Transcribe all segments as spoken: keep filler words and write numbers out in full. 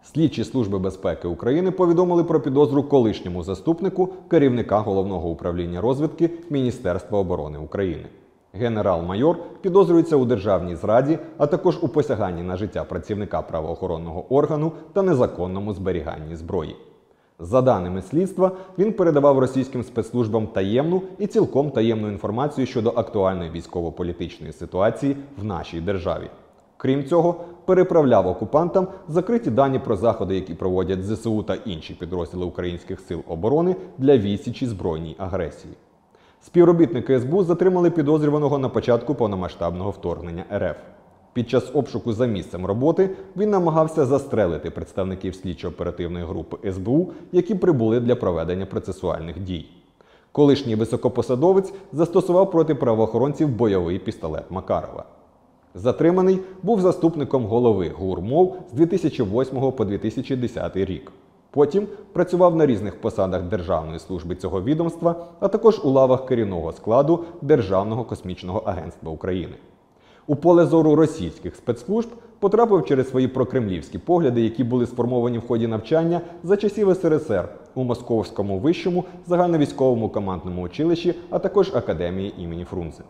Слідчі Служби безпеки України повідомили про підозру колишньому заступнику керівника Головного управління розвідки Міністерства оборони України. Генерал-майор підозрюється у державній зраді, а також у посяганні на життя працівника правоохоронного органу та незаконному зберіганні зброї. За даними слідства, він передавав російським спецслужбам таємну і цілком таємну інформацію щодо актуальної військово-політичної ситуації в нашій державі. Крім цього, переправляв окупантам закриті дані про заходи, які проводять зе се у та інші підрозділи українських сил оборони для відсічі збройній агресії. Співробітники ес бе у затримали підозрюваного на початку повномасштабного вторгнення ер еф. Під час обшуку за місцем роботи він намагався застрелити представників слідчо-оперативної групи ес бе у, які прибули для проведення процесуальних дій. Колишній високопосадовець застосував проти правоохоронців бойовий пістолет Макарова. Затриманий був заступником голови ГУР МОВ з дві тисячі восьмого по дві тисячі десятий рік. Потім працював на різних посадах Державної служби цього відомства, а також у лавах керівного складу Державного космічного агентства України. У поле зору російських спецслужб потрапив через свої прокремлівські погляди, які були сформовані в ході навчання за часів ес ер ес ер у Московському вищому загальновійськовому командному училищі, а також Академії імені Фрунзе.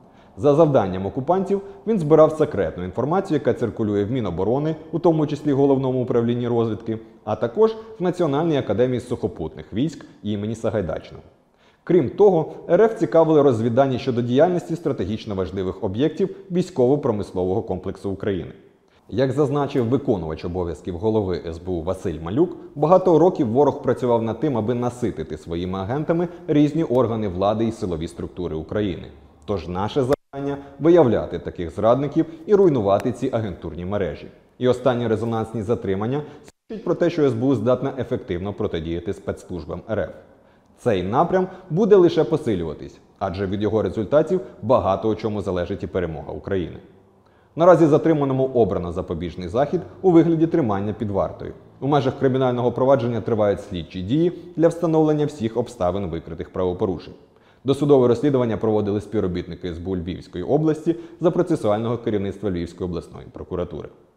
За завданням окупантів він збирав секретну інформацію, яка циркулює в Міноборони, у тому числі Головному управлінні розвідки, а також в Національній академії сухопутних військ імені Сагайдачного. Крім того, ер еф цікавили розвіддані щодо діяльності стратегічно важливих об'єктів військово-промислового комплексу України. Як зазначив виконувач обов'язків голови ес бе у Василь Малюк, багато років ворог працював над тим, аби наситити своїми агентами різні органи влади і силові структури України. Тож наше завдання – виявляти таких зрадників і руйнувати ці агентурні мережі. І останні резонансні затримання свідчать про те, що ес бе у здатна ефективно протидіяти спецслужбам ер еф. Цей напрям буде лише посилюватись, адже від його результатів багато у чому залежить і перемога України. Наразі затриманому обрано запобіжний захід у вигляді тримання під вартою. У межах кримінального провадження тривають слідчі дії для встановлення всіх обставин викритих правопорушень. Досудове розслідування проводили співробітники ес бе у Львівської області за процесуального керівництва Львівської обласної прокуратури.